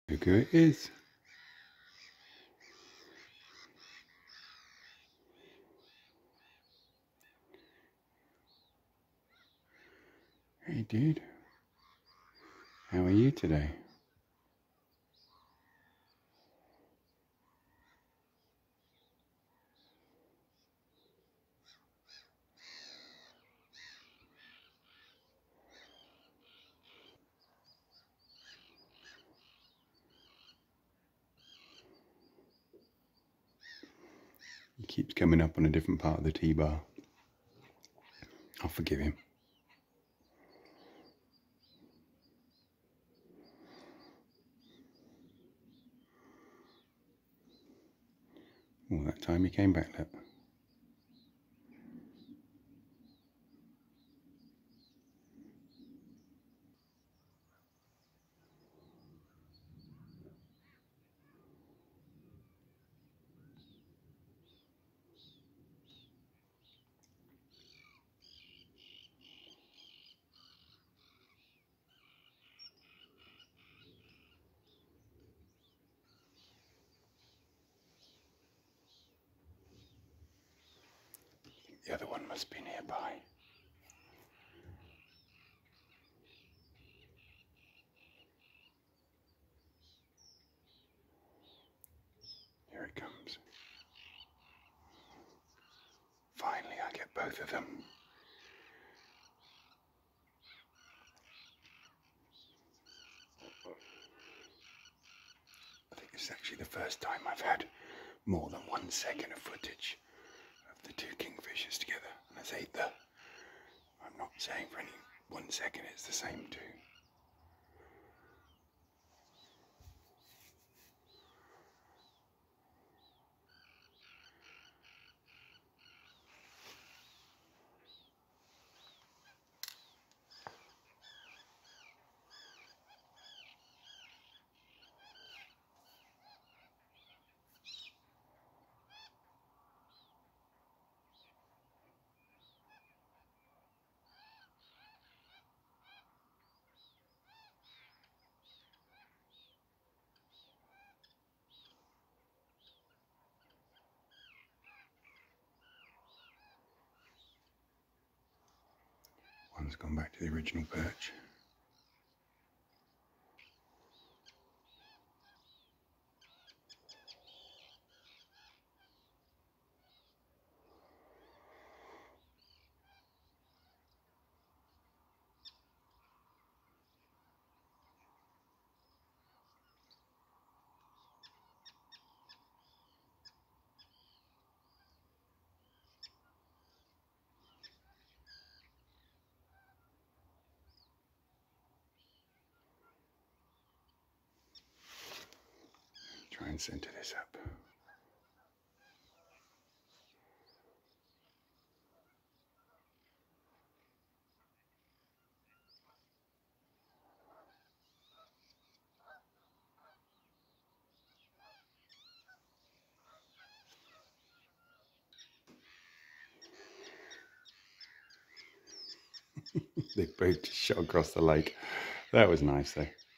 Look who it is. Hey dude, how are you today? He keeps coming up on a different part of the T-bar. I'll forgive him. All that time he came back, look. The other one must be nearby. Here it comes. Finally, I get both of them. I think it's actually the first time I've had more than 1 second of footage of the two kingfishers together. And I say I'm not saying for any 1 second it's the same two. One's gone back to the original perch. Try and center this up. They both just shot across the lake. That was nice though.